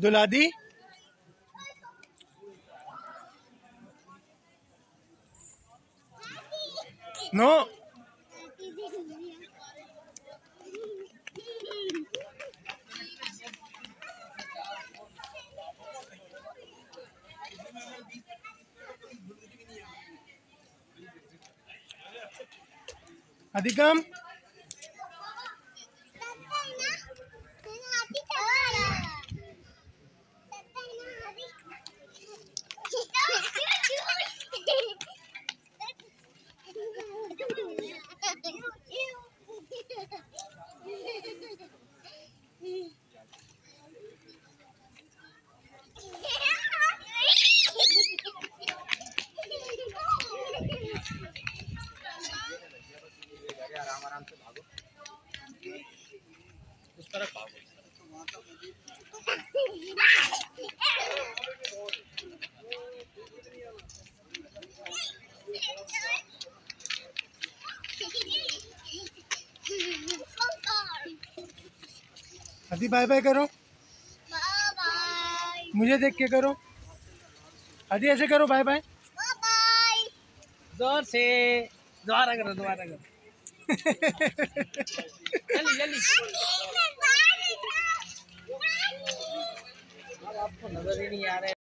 दुला दी। नो अधिकम आराम से भागो, उस तरफ भागो। हदी बाय बाय करो, मुझे देख के करो। हदी ऐसे करो, बाय बाय। जोर से दोबारा करो, दोबारा करो। जल्दी जल्दी। अब आपको नजर ही नहीं आ रहा है।